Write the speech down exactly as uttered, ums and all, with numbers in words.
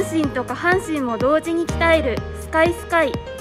神と下半身も同時に鍛えるスカイスカイ。